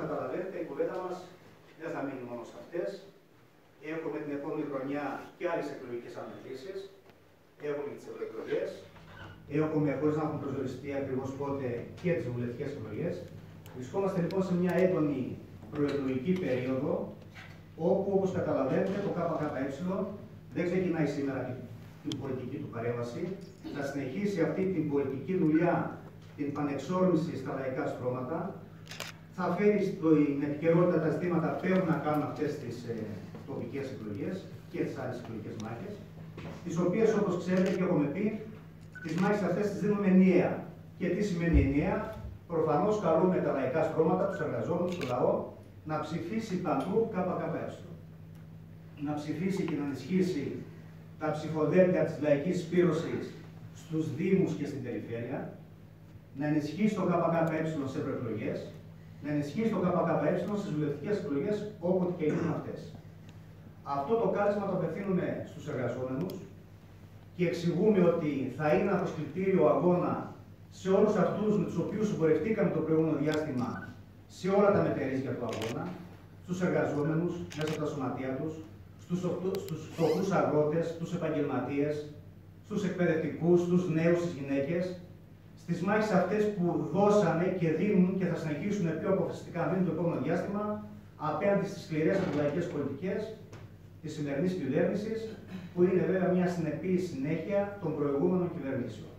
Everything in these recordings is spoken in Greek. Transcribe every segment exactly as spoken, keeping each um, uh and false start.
καταλαβαίνετε, η κουβέντα μας δεν θα μείνει μόνο σε αυτές. Έχουμε την επόμενη χρονιά και άλλες εκλογικές αναμετρήσεις. Έχουμε τις ευρωεκλογές. Έχουμε, χωρίς να έχουμε προσδιοριστεί ακριβώς πότε, και τις βουλευτικές εκλογές. Βρισκόμαστε λοιπόν σε μια έντονη προεκλογική περίοδο, όπου, όπως καταλαβαίνετε, το ΚΚΕ δεν ξεκινάει σήμερα την πολιτική του παρέμβαση. Θα συνεχίσει αυτή την πολιτική δουλειά, την πανεξόρμηση στα λαϊκά στρώματα. Θα φέρει στην επικαιρότητα τα ζητήματα που έχουν να κάνουν αυτές τις ε, τοπικές εκλογές και τις άλλες εκλογικές μάχες, τις οποίες, όπως ξέρετε και έχουμε πει, τις μάχες αυτές τις δίνουμε ενιαία. Και τι σημαίνει ενιαία? Προφανώς καλούμε τα λαϊκά στρώματα, τους εργαζόμενους, το λαό, να ψηφίσει παντού ΚΚΕ. Να ψηφίσει και να ενισχύσει τα ψηφοδέλτια της λαϊκής σπήρωσης στους Δήμους και στην περιφέρεια, να ενισχύσει το ΚΚΕ σε ευρωεκλογές, να ενισχύσει το ΚΚΕ στις βουλευτικές εκλογές όποτε και γίνουν αυτές. Αυτό το κάλεσμα το απευθύνουμε στους εργαζόμενους και εξηγούμε ότι θα είναι ένα προσκλητήριο αγώνα σε όλους αυτούς με τους οποίους συμπορευτήκαμε το προηγούμενο διάστημα σε όλα τα μετερίζια του αγώνα, στους εργαζόμενους μέσα από τα σωματεία τους, στους φτωχούς αγρότες, στους επαγγελματίες, στους εκπαιδευτικούς, στους νέους, στις γυναίκες, στις μάχες αυτές που δώσανε και δίνουν και θα συνεχίσουν πιο αποφασιστικά μείνουν το επόμενο διάστημα απέναντι στις σκληρές αντιλαϊκές πολιτικές της σημερινής κυβέρνησης, που είναι βέβαια μια συνεπή συνέχεια των προηγούμενων κυβερνήσεων.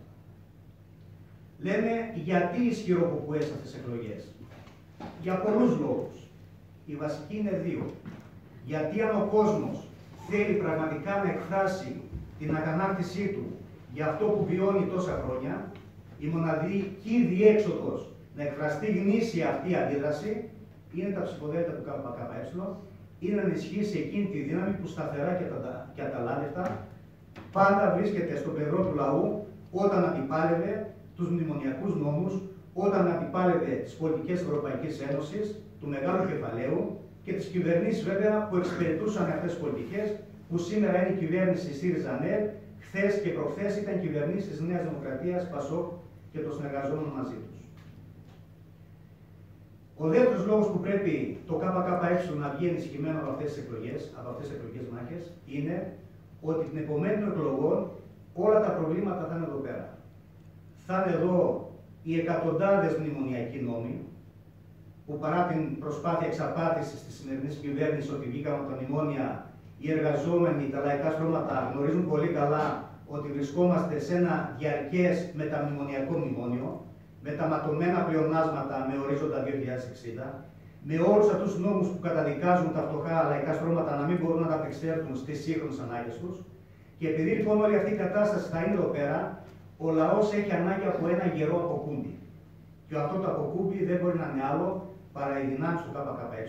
Λέμε γιατί ισχυρό κουκουέ σε αυτές τις εκλογές. Για πολλούς λόγους. Οι βασικοί είναι δύο. Γιατί αν ο κόσμος θέλει πραγματικά να εκφράσει την αγανάκτησή του για αυτό που βιώνει τόσα χρόνια, η μοναδική διέξοδος να εκφραστεί γνήσια αυτή η αντίδραση είναι τα ψηφοδέλτια του ΚΚΕ, είναι να ενισχύσει εκείνη τη δύναμη που σταθερά και αταλάνευτα πάντα βρίσκεται στο πλευρό του λαού όταν αντιπάλευε τους μνημονιακούς νόμους, όταν αντιπάλευε τις πολιτικές της Ευρωπαϊκής Ένωσης, του μεγάλου κεφαλαίου και τις κυβερνήσεις βέβαια που εξυπηρετούσαν αυτές τις πολιτικές, που σήμερα είναι η κυβέρνηση ΣΥΡΙΖΑ-ΝΕΛ, χθες και προχθές ήταν κυβερνήσεις της Νέας Δημοκρατίας, ΠΑΣΟΚ και των συνεργαζόμενων μαζί τους. Ο δεύτερος λόγος που πρέπει το ΚΚΕ να βγει ενισχυμένο από αυτές τις εκλογές, από αυτές τις εκλογικές μάχες, είναι ότι την επομένη των εκλογών όλα τα προβλήματα θα είναι εδώ πέρα. Θα είναι εδώ οι εκατοντάδες μνημονιακοί νόμοι, που παρά την προσπάθεια εξαπάτησης της σημερινής κυβέρνησης ότι βγήκαν από τα μνημόνια, οι εργαζόμενοι, τα λαϊκά στρώματα γνωρίζουν πολύ καλά ότι βρισκόμαστε σε ένα διαρκές μεταμνημονιακό μνημόνιο, με τα ματωμένα πλεονάσματα με ορίζοντα δύο χιλιάδες εξήντα, με όλους αυτούς τους νόμους που καταδικάζουν τα φτωχά λαϊκά στρώματα να μην μπορούν να ανταπεξέλθουν στις σύγχρονες ανάγκες τους. Και επειδή λοιπόν όλη αυτή η κατάσταση θα είναι εδώ πέρα, ο λαός έχει ανάγκη από ένα γερό αποκούμπι. Και αυτό το αποκούμπι δεν μπορεί να είναι άλλο παρά οι δυνάμεις του ΚΚΕ,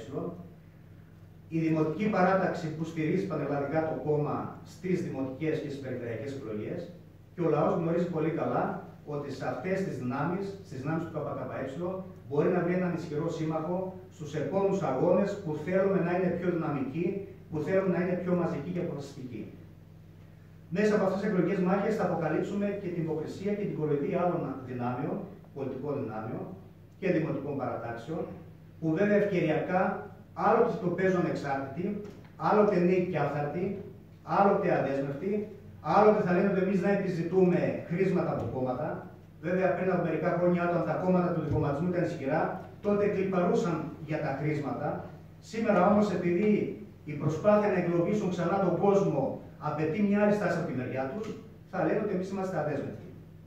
η Δημοτική Παράταξη που στηρίζει πανελλαδικά το κόμμα στις δημοτικές και στις περιφερειακές εκλογές, και ο λαός γνωρίζει πολύ καλά ότι σε αυτές τις δυνάμεις, στις δυνάμεις του ΚΚΕ, μπορεί να βρει έναν ισχυρό σύμμαχο στους επόμενους αγώνες που θέλουμε να είναι πιο δυναμικοί, που θέλουν να είναι πιο μαζικοί και αποφασιστικοί. Μέσα από αυτές τις εκλογικές μάχες θα αποκαλύψουμε και την υποκρισία και την κοροϊδία άλλων δυνάμεων, πολιτικών δυνάμεων και δημοτικών παρατάξεων, που βέβαια ευκαιριακά άλλοτε το παίζουν εξάρτητοι, άλλοτε νέοι και άθαρτοι, άλλοτε αδέσμευτοι, άλλοτε θα λένε ότι εμείς δεν επιζητούμε χρήσματα από κόμματα. Βέβαια, πριν από μερικά χρόνια, όταν τα κόμματα του δικομματισμού ήταν ισχυρά, τότε κλιπαρούσαν για τα χρήσματα. Σήμερα όμως, επειδή η προσπάθεια να εγκλωβίσουν ξανά τον κόσμο απαιτεί μια άλλη στάση από τη μεριά τους, θα λένε ότι εμείς είμαστε αδέσμευτοι.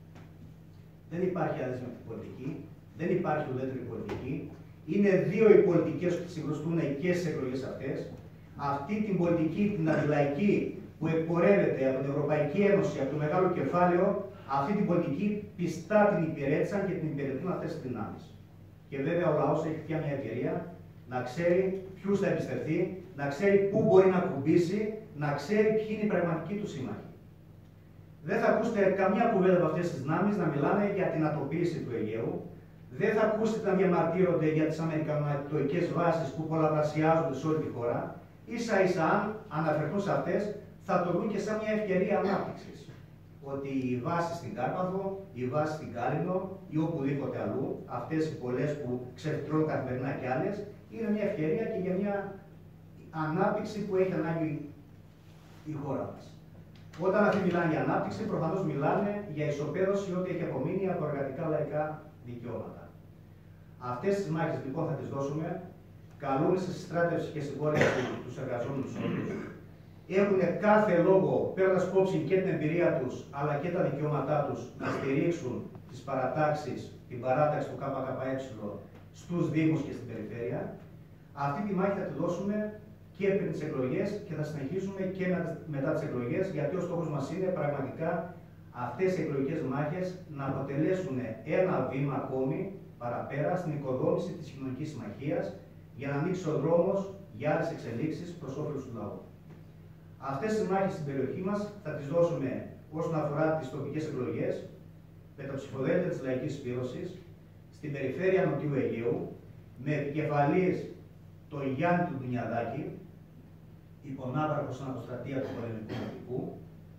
Δεν υπάρχει αδέσμευτη πολιτική, δεν υπάρχει ουδέτερη πολιτική. Είναι δύο οι πολιτικές που συγκρουστούν και στις εκλογές αυτές. Αυτή την πολιτική, την αντιλαϊκή, που εκπορεύεται από την Ευρωπαϊκή Ένωση, από το μεγάλο κεφάλαιο, αυτή την πολιτική πιστά την υπηρέτησαν και την υπηρετούν αυτές τις δυνάμεις. Και βέβαια ο λαός έχει πια μια ευκαιρία να ξέρει ποιους θα εμπιστευτεί, να ξέρει πού μπορεί να κουμπίσει, να ξέρει ποιοι είναι οι πραγματικοί του σύμμαχοι. Δεν θα ακούσετε καμιά κουβέντα από αυτές τις δυνάμεις να μιλάνε για την ατοποίηση του Αιγαίου. Δεν θα ακούσετε να διαμαρτύρονται για τις αμερικανοϊκές βάσεις που πολλαπλασιάζονται σε όλη τη χώρα. Ίσα ίσα, αν αναφερθούν σε αυτές, θα το δουν και σαν μια ευκαιρία ανάπτυξης. ότι οι βάσεις στην Κάρπαθο, οι βάσεις στην Κάλινο ή οπουδήποτε αλλού, αυτές οι πολλές που ξεφυτρώνουν καθημερινά κι άλλες, είναι μια ευκαιρία και για μια ανάπτυξη που έχει ανάγκη η χώρα μας. Όταν αυτοί μιλάνε για ανάπτυξη, προφανώς μιλάνε για ισοπαίδωση ό,τι έχει απομείνει από εργατικά λαϊκά δικαιώματα. Αυτές τις μάχες λοιπόν θα τις δώσουμε. Καλούμε σε συστράτευση και συμπόρευση τους εργαζόμενους όλους. Έχουν κάθε λόγο, παίρνοντας υπόψη και την εμπειρία τους, αλλά και τα δικαιώματά τους, να στηρίξουν τις παρατάξεις, την παράταξη του ΚΚΕ στους Δήμους και στην περιφέρεια. Αυτή τη μάχη θα τη δώσουμε και πριν τις εκλογές και θα συνεχίσουμε και μετά τις εκλογές, γιατί ο στόχος μας είναι πραγματικά αυτές οι εκλογικές μάχες να αποτελέσουν ένα βήμα ακόμη παραπέρα στην οικοδόμηση της κοινωνικής συμμαχίας, για να ανοίξει ο δρόμος για άλλες εξελίξεις προς όφελος του λαού. Αυτές τις μάχες στην περιοχή μας θα τις δώσουμε όσον αφορά τις τοπικές εκλογές, με τα ψηφοδέλτια της Λαϊκής Συσπήρωσης, στην περιφέρεια Νοτιού Αιγαίου, με επικεφαλής τον Γιάννη του Ντουνιαδάκη, υπονάβαρχο στην αποστρατεία του πολεμικού ναυτικού,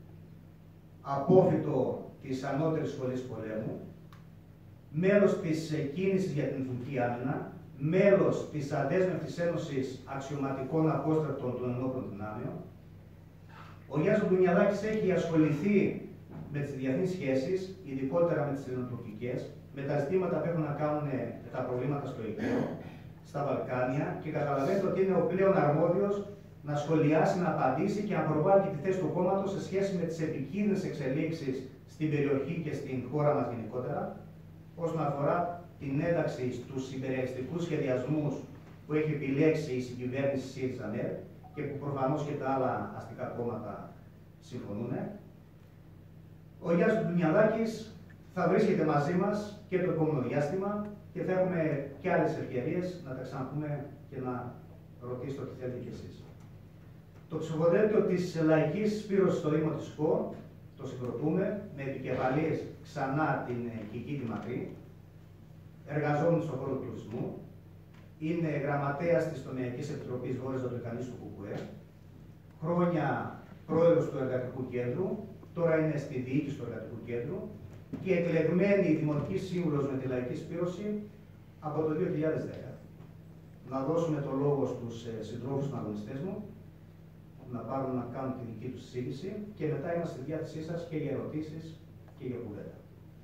απόφοιτο της Ανώτερης Σχολής Πολέμου, μέλος της κίνησης για την Εθνική Άμυνα, μέλος της Αδέσμευτης Ένωσης Αξιωματικών Απόστρατων των Ενόπλων Δυνάμεων. Ο Γιάννης Ντουνιαδάκης έχει ασχοληθεί με τις διεθνείς σχέσεις, ειδικότερα με τις ελληνοτουρκικές, με τα ζητήματα που έχουν να κάνουν με τα προβλήματα στο Αιγαίο, στα Βαλκάνια, και καταλαβαίνετε ότι είναι ο πλέον αρμόδιος να σχολιάσει, να απαντήσει και να προβάλλει και τη θέση του κόμματος σε σχέση με τις επικίνδυνες εξελίξεις στην περιοχή και στην χώρα μας γενικότερα, όσον αφορά την ένταξη στους υπερελιστικούς σχεδιασμούς που έχει επιλέξει η συγκυβέρνηση ΣΥΡΙΖΑ-ΝΕΡ και που προφανώς και τα άλλα αστικά κόμματα συμφωνούν. Ο Γιάννης Ντουνιαδάκης θα βρίσκεται μαζί μας και το επόμενο διάστημα και θα έχουμε και άλλες ευκαιρίες να τα ξαναπούμε και να ρωτήσετε ό,τι θέλετε κι εσείς. Το ψηφοδέλτιο της Λαϊκής Συσπήρωσης στο Δήμο της ΚΟ το συγκροτούμε με επικεφαλής ξανά την Κική τη Μακρύ, εργαζόμενος στον χώρο του τουρισμού, είναι γραμματέας της Τομεακής Επιτροπής Βόρειας Δυτικανής του ΚΚΕ, χρόνια πρόεδρος του Εργατικού Κέντρου, τώρα είναι στη διοίκηση του Εργατικού Κέντρου και εκλεγμένη δημοτική σύμβουλος με τη Λαϊκή Συσπήρωση από το δύο χιλιάδες δέκα. Να δώσουμε το λόγο στους συντρόφους των αγωνιστές μου, να πάρουν να κάνουν τη δική τους συζήτηση και μετά είμαστε στη διάθεσή σας και για ερωτήσεις και για κουβέντα.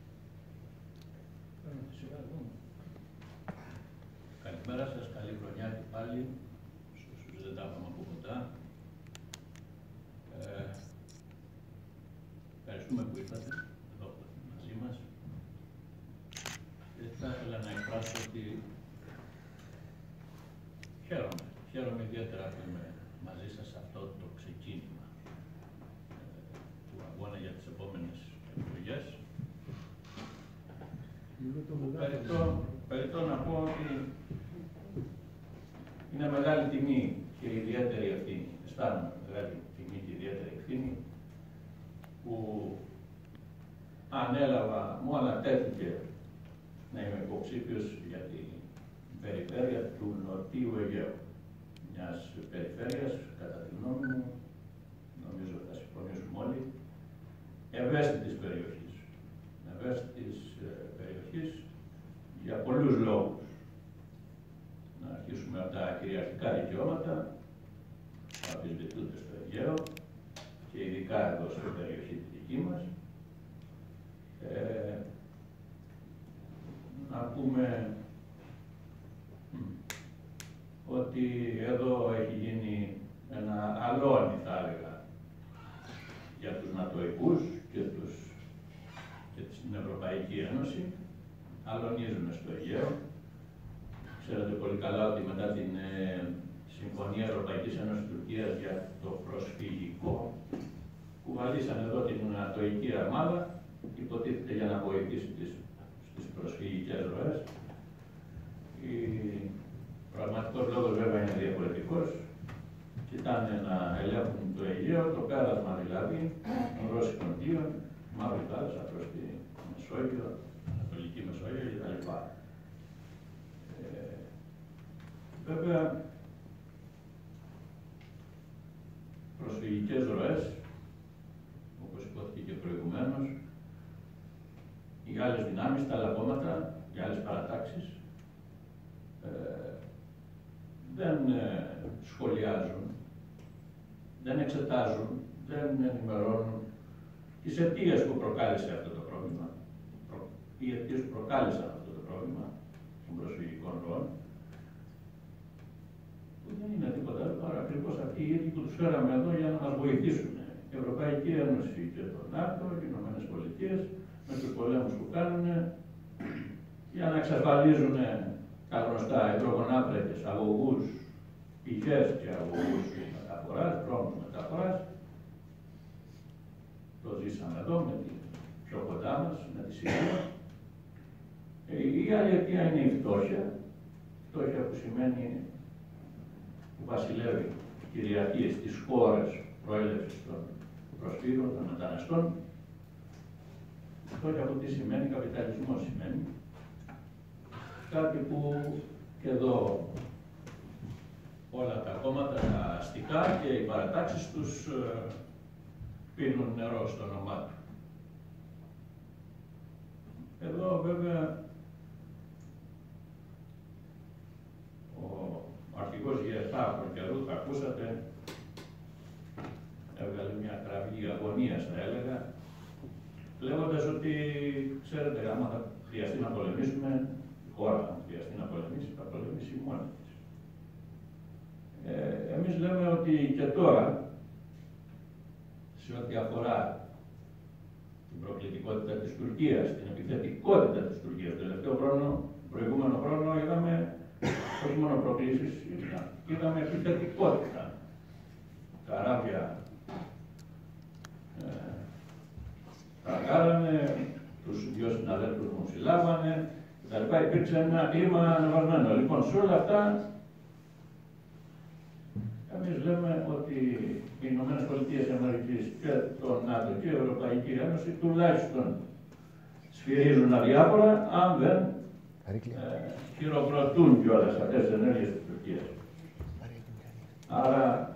Καλημέρα σας, καλή χρονιά και πάλι, στους δεν τα είπαμε από κοντά. Ε, ευχαριστούμε που ήρθατε εδώ μαζί μας. Και θα ήθελα να εκφράσω ότι χαίρομαι, χαίρομαι ιδιαίτερα που είμαι μαζί σας σε αυτό το ξεκίνημα ε, του αγώνα για τις επόμενες εκλογές. Περιττώ να πω ότι είναι μεγάλη τιμή και ιδιαίτερη ευθύνη, αισθάνομαι μεγάλη τιμή και ιδιαίτερη ευθύνη, που ανέλαβα, μου ανατέθηκε να είμαι υποψήφιος για την περιφέρεια του Νοτιού Αιγαίου. Μιας περιφέρειας, κατά τη γνώμη μου, νομίζω θα συμφωνήσουμε όλοι, ευαίσθητης περιοχής. Ευαίσθητης περιοχής για πολλούς λόγους. Να αρχίσουμε από τα κυριαρχικά δικαιώματα που αμφισβητούνται στο Αιγαίο και ειδικά εδώ στην περιοχή τη δική μας. Ε, να πούμε ότι εδώ έχει γίνει ένα αλόνι, θα έλεγα, για τους νατοικούς και, τους, και την Ευρωπαϊκή Ένωση. Αλωνίζουμε στο Αιγαίο. Ξέρετε πολύ καλά ότι μετά την ε, Συμφωνία Ευρωπαϊκής Ένωσης Τουρκίας για το προσφυγικό, κουβαλήσαν εδώ την νατοική αρμάδα, υποτίθεται για να βοηθήσει τις, στις προσφυγικές ροές. Η πραγματικός λόγος βέβαια είναι διαφορετικός. Κοιτάνε να ελέγχουν το Αιγαίο, το πέρασμα δηλαδή των Ρώσικων πλοίων, Μαύρη Θάλασσα προς τη Μεσόγειο, Ανατολική Μεσόγειο κτλ. Ε, βέβαια, προσφυγικές ροές, όπως υπόθηκε και προηγουμένως, δεν ε, σχολιάζουν, δεν εξετάζουν, δεν ενημερώνουν τις αιτίες που προκάλεσε αυτό το πρόβλημα, οι αιτίες που προκάλεσαν αυτό το πρόβλημα των προσφυγικών ροών, που δεν είναι τίποτα άλλο παρά ακριβώς αυτοί οι ίδιοι που τους φέραμε εδώ για να μας βοηθήσουν. Η Ευρωπαϊκή Ένωση και το ΝΑΤΟ, οι Ηνωμένες Πολιτείες, με τους πολέμους που κάνουν, για να εξασφαλίζουν τα γνωστά υδρογονάνθρακες, αγωγούς, πηγές και αγωγούς μεταφοράς, δρόμους μεταφοράς. Το ζήσαμε εδώ, με τη, πιο κοντά μας, με τη Συρία. Η άλλη αιτία είναι η φτώχεια. Φτώχεια που σημαίνει που βασιλεύει, κυριαρχεί στις χώρες προέλευσης των προσφύγων, των μεταναστών. Φτώχεια που τι σημαίνει, καπιταλισμό σημαίνει. Κάτι που και εδώ όλα τα κόμματα, τα αστικά και οι παρατάξεις τους πίνουν νερό στο όνομά του. Εδώ βέβαια ο αρχηγός Γερθάκων καιρού, θα ακούσατε, έβγαλε μια κραυγή αγωνίας, θα έλεγα, λέγοντας ότι, ξέρετε, άμα θα χρειαστεί να πολεμήσουμε, η χώρα θα χρειαστεί να πολεμήσει, θα πολεμήσει μόνη της. Ε, εμείς λέμε ότι και τώρα, σε ό,τι αφορά την προκλητικότητα της Τουρκίας, την επιθετικότητα της Τουρκίας, το τελευταίο χρόνο, προηγούμενο χρόνο, είδαμε όχι μόνο προκλήσεις, είδαμε επιθετικότητα. Καράβια ε, τρακάρανε, τους δυο συναδέλφους μου συλλάβανε, κτλ. Υπήρξε ένα κλίμα ανεβασμένο. Λοιπόν, σε όλα αυτά, εμείς λέμε ότι οι Ηνωμένες Πολιτείες Αμερικής και το ΝΑΤΟ και η Ευρωπαϊκή Ένωση τουλάχιστον σφυρίζουν αδιάφορα, αν δεν ε, χειροκροτούν κιόλας αυτές τις ενέργειες της Τουρκίας. Άρα,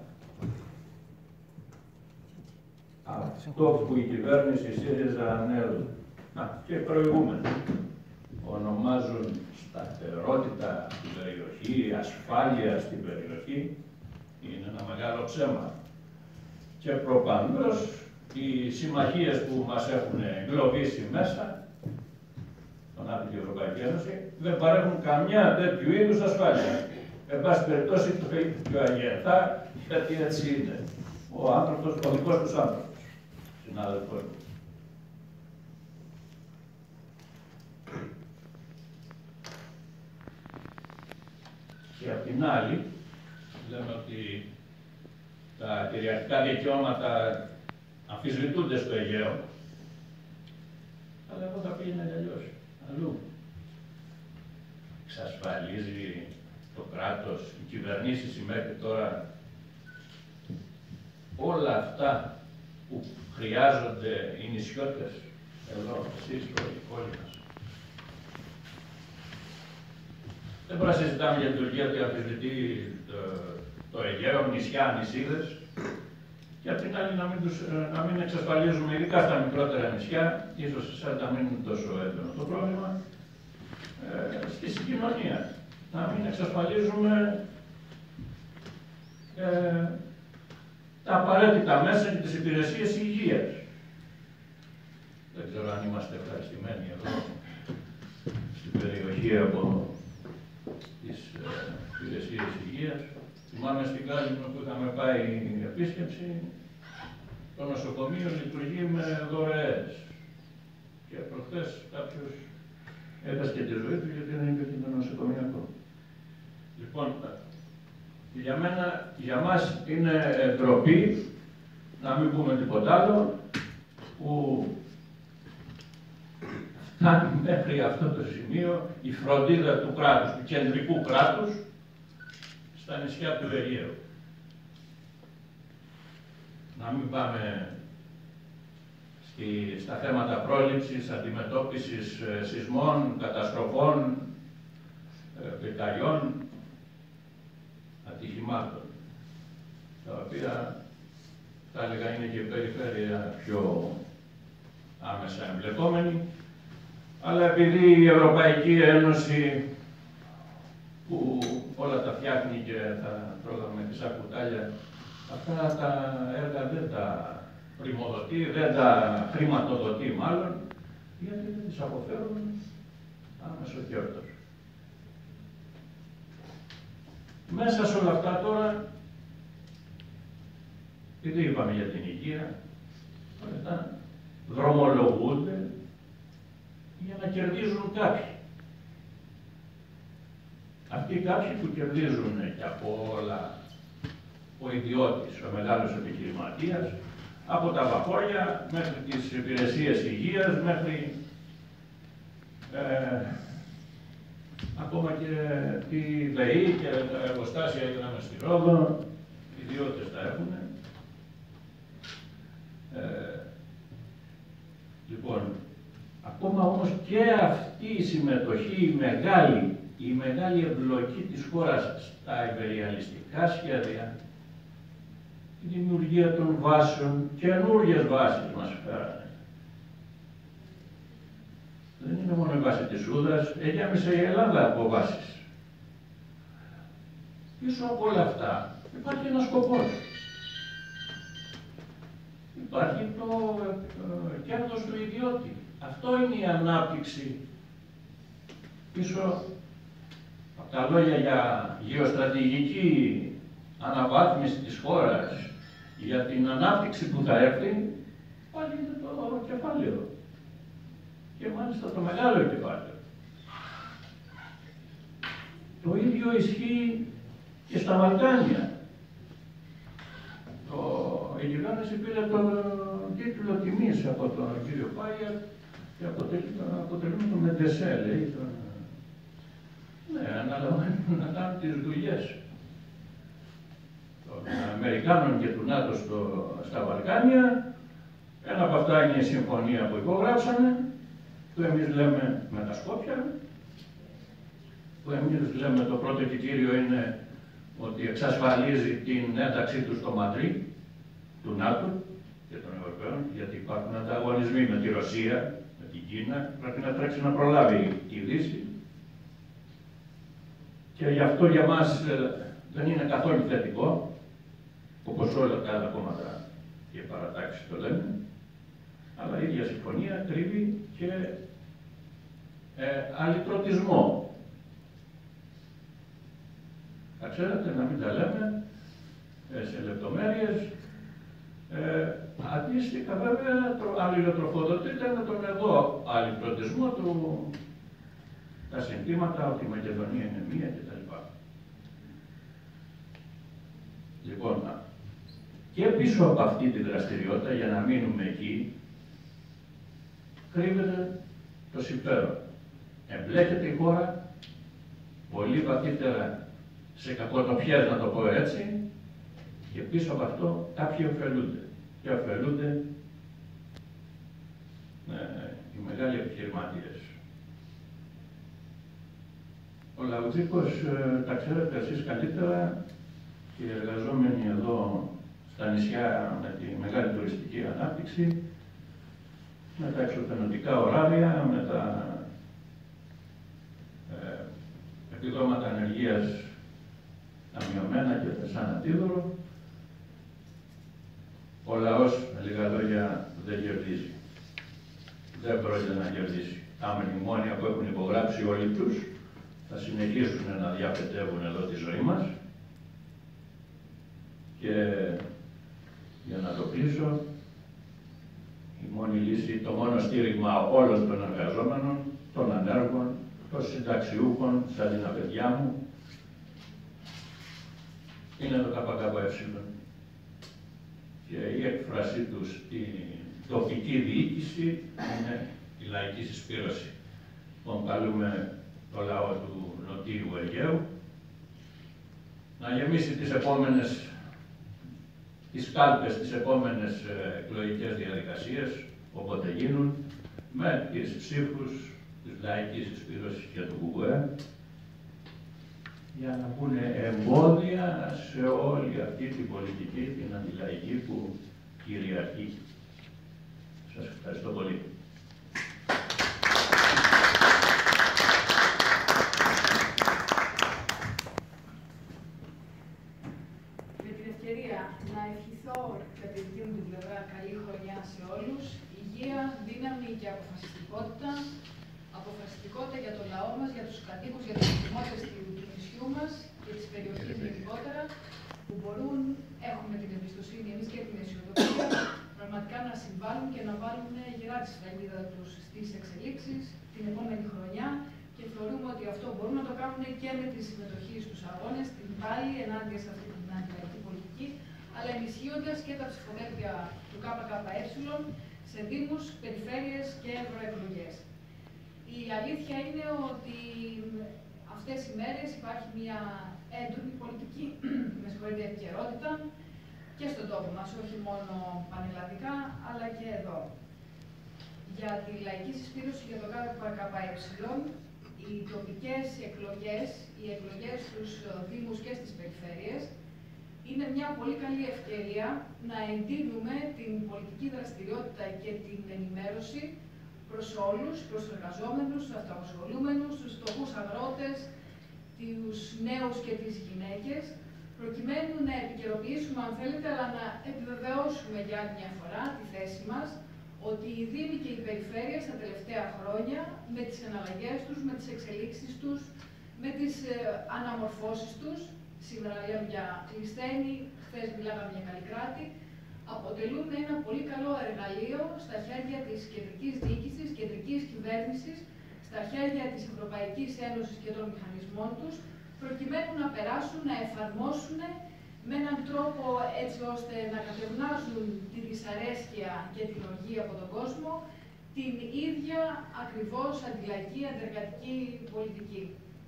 αυτό που η κυβέρνηση ΣΥΡΙΖΑ, ΝΕΛ και προηγούμενοι ονομάζουν σταθερότητα στην περιοχή, ασφάλεια στην περιοχή, είναι ένα μεγάλο ψέμα. Και προπαντός, οι συμμαχίες που μας έχουν εγκλωβίσει μέσα, τον ΝΑΤΟ και η Ευρωπαϊκή Ένωση, δεν παρέχουν καμιά τέτοιου είδους ασφάλεια. Εν πάση περιπτώσει, το είπε και ο Αγιερθά, γιατί έτσι είναι. Ο άνθρωπος, ο δικός τους άνθρωπος, συνάδελφος μου. Και απ' την άλλη, λέμε ότι τα κυριαρχικά δικαιώματα αμφισβητούνται στο Αιγαίο, αλλά εγώ θα πήγαινα αλλιώς, αλλού. Εξασφαλίζει το κράτος, οι κυβερνήσεις μέχρι τώρα όλα αυτά που χρειάζονται οι νησιώτες εδώ, εσείς, όλοι, όλοι μας. Δεν μπορούμε να συζητάμε για την Τουρκία ότι αμφισβητεί το, το Αιγαίο, νησιά, νησίδες, και απ' την άλλη να μην, τους, να μην εξασφαλίζουμε, ειδικά στα μικρότερα νησιά, ίσως σαν να μην είναι τόσο έντονο το πρόβλημα, ε, στη συγκοινωνία. Να μην εξασφαλίζουμε ε, τα απαραίτητα μέσα και τις υπηρεσίες υγείας. Δεν ξέρω αν είμαστε ευχαριστημένοι εδώ, στην περιοχή από τις ε, υπηρεσίες υγείας. Θυμάμαι στην Κάλυμνο που είχαμε πάει επίσκεψη, το νοσοκομείο λειτουργεί με δωρεές. Και προχθές κάποιος έχασε και τη ζωή του γιατί δεν είπε ότι ήταν νοσοκομιακό. Λοιπόν, για μένα, για μας είναι ντροπή, να μην πούμε τίποτα άλλο, που φτάνει μέχρι αυτό το σημείο η φροντίδα του κράτους, του κεντρικού κράτους, στα νησιά του Αιγαίου. Να μην πάμε στη, στα θέματα πρόληψης, αντιμετώπισης ε, σεισμών, καταστροφών, ε, πυρκαγιών, ατυχημάτων, τα οποία θα έλεγα είναι και η περιφέρεια πιο άμεσα εμπλεκόμενη, αλλά επειδή η Ευρωπαϊκή Ένωση που όλα τα φτιάχνει και θα τρώγαμε χρυσά κουτάλια. Αυτά τα έργα δεν τα πρημοδοτεί, δεν τα χρηματοδοτεί μάλλον, γιατί δεν τις αποφέρουν άμεσο κέρδος. Μέσα σε όλα αυτά τώρα, επειδή είπαμε για την υγεία, μετά δρομολογούνται για να κερδίζουν κάποιοι. Αυτοί κάποιοι που κερδίζουν και από όλα, ο ιδιώτης, ο μεγάλος επιχειρηματίας, από τα βαπόρια μέχρι τις υπηρεσίες υγείας, μέχρι ε, ακόμα και τη ΔΕΗ και τα εργοστάσια έγιναν στη Ρόδο, οι ιδιώτες τα έχουν. Ε, λοιπόν, ακόμα όμως και αυτή η συμμετοχή, η μεγάλη, η μεγάλη εμπλοκή της χώρας στα υπεριαλιστικά σχέδια, η δημιουργία των βάσεων, καινούργιες βάσεις μας φέρανε. Δεν είναι μόνο η βάση της Ούδρας, έγιαμισε η Ελλάδα από βάσεις. Πίσω από όλα αυτά υπάρχει ένας σκοπός. Υπάρχει το ε, κέρδος του ιδιώτη. Αυτό είναι η ανάπτυξη πίσω από τα λόγια για γεωστρατηγική αναβάθμιση της χώρας, για την ανάπτυξη που θα έρθει, πάλι είναι το κεφάλαιο. Και μάλιστα το μεγάλο κεφάλαιο. Το ίδιο ισχύει και στα Βαλκάνια. Το... Η κυβέρνηση πήρε τον τίτλο τιμής από τον κύριο Πάγια και αποτελούν το Μεντεσέ, λέει. Τον... Ναι, αναλαμβάνουν να κάνουν τις δουλειές των Αμερικάνων και του ΝΑΤΟ στο, στα Βαλκάνια. Ένα από αυτά είναι η συμφωνία που υπογράψανε, που εμείς λέμε με τα Σκόπια, που εμείς λέμε το πρώτο κριτήριο είναι ότι εξασφαλίζει την ένταξή του στο Μαδρί, του ΝΑΤΟ και των Ευρωπαίων, γιατί υπάρχουν ανταγωνισμοί με τη Ρωσία, με την Κίνα, πρέπει να τρέξει να προλάβει η Δύση. Και γι' αυτό για μας ε, δεν είναι καθόλου θετικό, όπως όλα τα άλλα κόμματα και παρατάξεις το λένε, αλλά η ίδια συμφωνία κρύβει και ε, αλυτρωτισμό. Θα ξέρετε, να μην τα λέμε ε, σε λεπτομέρειες. Ε, αντίστοιχα βέβαια αλληλοτροφοδοτείται με τον εδώ αλυτρωτισμό του, τα συνθήματα ότι η Μακεδονία είναι μία κτλ. Λοιπόν, και πίσω από αυτή τη δραστηριότητα, για να μείνουμε εκεί, κρύβεται το συμφέρον. Εμπλέκεται η χώρα πολύ βαθύτερα σε κακοτοπιές, να το πω έτσι, και πίσω από αυτό κάποιοι ωφελούνται. Και ωφελούνται ε, οι μεγάλοι επιχειρηματίες. Ο Λαουτζίκος, ε, τα ξέρετε εσείς καλύτερα, και οι εργαζόμενοι εδώ στα νησιά με τη μεγάλη τουριστική ανάπτυξη, με τα εξωθενωτικά ωράρια, με τα ε, επιδόματα ανεργίας αμοιωμένα και σαν αντίδωρο, ο λαός, με λίγα λόγια, δεν κερδίζει. Δεν πρόκειται να κερδίσει. Τα μνημόνια που έχουν υπογράψει όλοι τους θα συνεχίσουν να διαπετεύουν εδώ τη ζωή μας. Και για να το κλείσω, η μόνη λύση, το μόνο στήριγμα όλων των εργαζόμενων, των ανέργων, των συνταξιούχων, σαν την παιδιά μου, είναι το ΚΚΕ. Και η έκφρασή του στην τοπική διοίκηση είναι η λαϊκή συσπήρωση. Λοιπόν, καλούμε το λαό του Νοτιού Αιγαίου να γεμίσει τις επόμενες, τις κάλπες, τις επόμενες εκλογικές διαδικασίες, όποτε γίνουν, με τις ψήφους της λαϊκής συσπήρωσης και του ΚΚΕ, για να μπουν εμπόδια σε όλη αυτή την πολιτική, την αντιλαϊκή που κυριαρχεί. Σας ευχαριστώ πολύ. ευχηθώ για τη δική μου την πλευρά καλή χρονιά σε όλους. Υγεία, δύναμη και αποφασιστικότητα. Αποφασιστικότητα για το λαό μας, για τους κατοίκους, για τους δημότες του νησιού μας και της περιοχής γενικότερα, που μπορούν, έχουμε την εμπιστοσύνη εμείς και την αισιοδοξία, πραγματικά να συμβάλλουν και να βάλουν γερά τη σφραγίδα τους στις εξελίξεις την επόμενη χρονιά. Και θεωρούμε ότι αυτό μπορούν να το κάνουν και με τη συμμετοχή στους αγώνες, την πάλι ενάντια σε αυτή την αντιλαϊκή πολιτική, αλλά ενισχύοντας και τα ψηφοδέλτια του ΚΚΕ σε δήμους, περιφέρειες και ευρωεκλογές. Η αλήθεια είναι ότι αυτές οι μέρες υπάρχει μια έντονη πολιτική, με συγχωρείτε, επικαιρότητα και στον τόπο μας, όχι μόνο πανελλαδικά, αλλά και εδώ. Για τη λαϊκή συσπήρωση για το ΚΚΕ, οι τοπικές εκλογές, οι εκλογές στους δήμους και στις περιφέρειες, είναι μια πολύ καλή ευκαιρία να εντείνουμε την πολιτική δραστηριότητα και την ενημέρωση προς όλους, προς τους εργαζόμενους, τους αυτοαπασχολούμενους, τους φτωχούς αγρότες, τους νέους και τις γυναίκες, προκειμένου να επικαιροποιήσουμε, αν θέλετε, αλλά να επιβεβαιώσουμε για άλλη μια φορά τη θέση μας, ότι οι Δήμοι και οι Περιφέρειες τα τελευταία χρόνια, με τις εναλλαγές τους, με τις εξελίξεις τους, με τις ε, αναμορφώσεις τους, σήμερα λέμε για Κλεισθένη, χθες μιλάγαμε για Καλλικράτη, αποτελούν ένα πολύ καλό εργαλείο στα χέρια της κεντρικής διοίκησης, κεντρικής κυβέρνησης, στα χέρια της Ευρωπαϊκής Ένωσης και των μηχανισμών τους, προκειμένου να περάσουν, να εφαρμόσουν με έναν τρόπο έτσι ώστε να κατευνάζουν τη δυσαρέσκεια και την οργή από τον κόσμο, την ίδια ακριβώς αντιλαϊκή, αντεργατική πολιτική.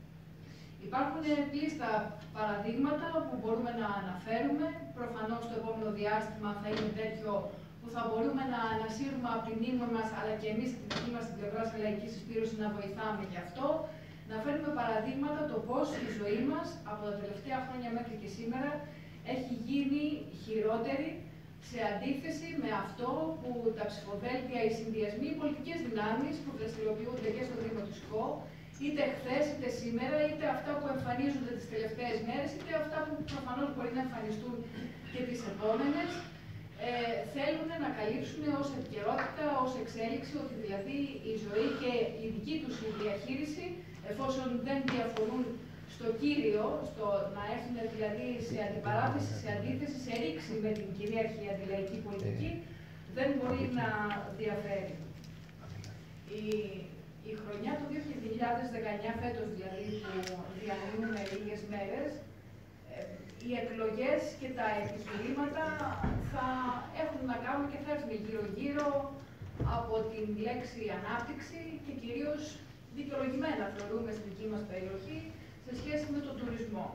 Υπάρχουν πλήστα παραδείγματα που μπορούμε να αναφέρουμε. Προφανώς το επόμενο διάστημα θα είναι τέτοιο που θα μπορούμε να ανασύρουμε από την μνήμη μας, αλλά και εμείς από την δική μας την πλευρά σε λαϊκή συσπήρωση να βοηθάμε γι' αυτό. Να φέρουμε παραδείγματα το πώς η ζωή μας από τα τελευταία χρόνια μέχρι και σήμερα έχει γίνει χειρότερη σε αντίθεση με αυτό που τα ψηφοδέλτια, οι συνδυασμοί, οι πολιτικές δυνάμεις που δραστηριοποιούνται και στο δημοτικό, είτε χθες, είτε σήμερα, είτε αυτά που εμφανίζονται τις τελευταίες μέρες, είτε αυτά που προφανώς μπορεί να εμφανιστούν και τις επόμενες, ε, θέλουν να καλύψουν ως επικαιρότητα, ως εξέλιξη, ότι δηλαδή η ζωή και η δική τους η διαχείριση, εφόσον δεν διαφωνούν στο κύριο, στο να έρθουν δηλαδή σε αντιπαράθεση, σε αντίθεση, σε ρήξη με την κυρίαρχη αντιλαϊκή πολιτική, δεν μπορεί να διαφέρει. Η, η χρονιά του δύο χιλιάδες δεκαεννιά, φέτος δηλαδή, που διανύουμε λίγες μέρες, οι εκλογές και τα επιχειρήματα θα έχουν να κάνουν και θα έρθουν γύρω-γύρω από την λέξη ανάπτυξη και κυρίως δικαιολογημένα θεωρούμε στη δική μας περιοχή σε σχέση με τον τουρισμό.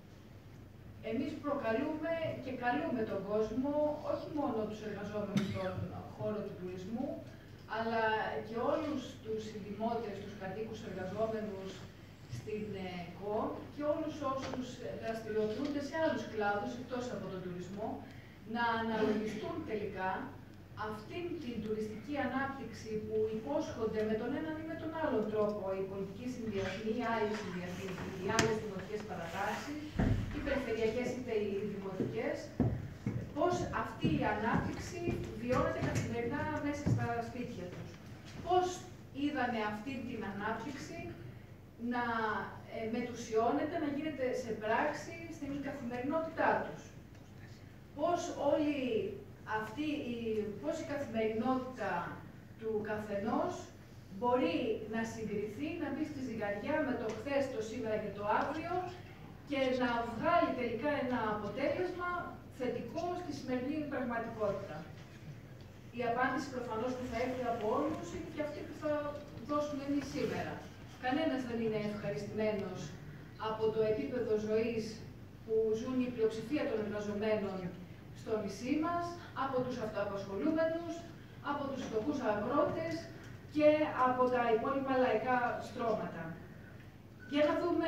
Εμείς προκαλούμε και καλούμε τον κόσμο, όχι μόνο τους εργαζόμενους στον χώρο του τουρισμού, αλλά και όλους τους δημότες, τους κατοίκους εργαζόμενους στην ΚΟ και όλους όσους δραστηριοποιούνται σε άλλους κλάδους εκτός από τον τουρισμό, να αναλογιστούν τελικά αυτήν την τουριστική ανάπτυξη που υπόσχονται με τον έναν ή με τον άλλον τρόπο οι πολιτικοί συνδυασμοί, οι άλλοι συνδυασμοί, οι άλλες δημοτικές παρατάξεις, οι περιφερειακές είτε οι δημοτικές, πώς αυτή η ανάπτυξη βιώνεται καθημερινά μέσα στα σπίτια τους. Πώς είδανε αυτή την ανάπτυξη να ε, μετουσιώνεται, να γίνεται σε πράξη στην καθημερινότητά τους. Πώς όλη αυτή η, πώς η καθημερινότητα του καθενός μπορεί να συγκριθεί, να μπει στη ζυγαριά με το χθες, το σήμερα και το αύριο και να βγάλει τελικά ένα αποτέλεσμα θετικό στη σημερινή πραγματικότητα. Η απάντηση προφανώς που θα έρθει από όλους είναι και αυτή που θα δώσουμε εμείς σήμερα. Κανένας δεν είναι ευχαριστημένος από το επίπεδο ζωής που ζουν η πλειοψηφία των εργαζομένων στο νησί μας, από τους αυτοαπασχολούμενους, από τους φτωχούς αγρότες και από τα υπόλοιπα λαϊκά στρώματα. Για να δούμε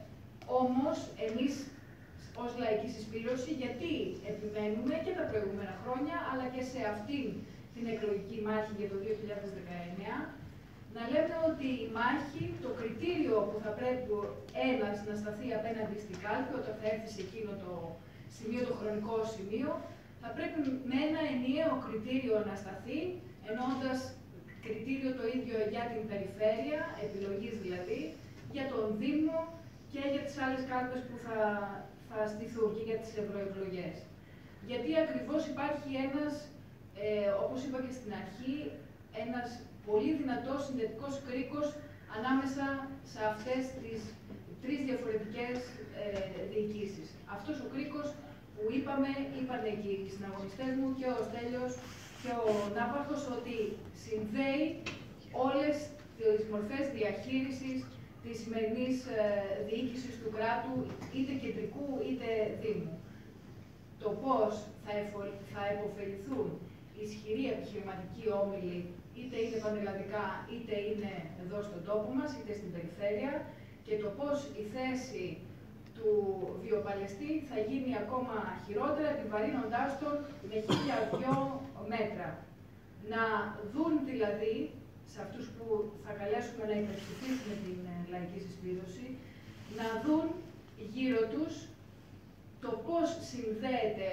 όμως εμείς ως λαϊκή συσπήρωση γιατί επιμένουμε και τα προηγούμενα χρόνια, αλλά και σε αυτήν την εκλογική μάχη για το δύο χιλιάδες δεκαεννιά, να λέμε ότι η μάχη, το κριτήριο που θα πρέπει ένας να σταθεί απέναντι στην κάλπη όταν θα έρθει σε εκείνο το σημείο, το χρονικό σημείο, θα πρέπει με ένα ενιαίο κριτήριο να σταθεί, εννοώντας κριτήριο το ίδιο για την περιφέρεια, επιλογής δηλαδή, για τον Δήμο και για τις άλλες κάλπες που θα, θα στηθούν και για τις ευρωεκλογές. Γιατί ακριβώς υπάρχει ένας, ε, όπως είπα και στην αρχή, ένας πολύ δυνατός συνδετικός κρίκος ανάμεσα σε αυτές τις τρεις διαφορετικές ε, διοικήσεις. Αυτός ο κρίκος που είπαμε, είπανε και οι συναγωνιστές μου και ο Στέλιος και ο Ναύπαρχος, ότι συνδέει όλες τις μορφές διαχείρισης της σημερινής ε, διοίκησης του κράτου, είτε κεντρικού είτε δήμου. Το πώς θα, εφο, θα επωφεληθούν ισχυροί επιχειρηματικοί όμιλοι, είτε είναι πανελλαδικά, είτε είναι εδώ στον τόπο μας, είτε στην περιφέρεια, και το πώς η θέση του βιοπαλαιστή θα γίνει ακόμα χειρότερα, επιβαρύνοντάς τον με χίλια δυο μέτρα. Να δουν δηλαδή, σε αυτούς που θα καλέσουμε να υπερψηφίσουν την λαϊκή συσπήρωση, να δουν γύρω τους το πώς συνδέεται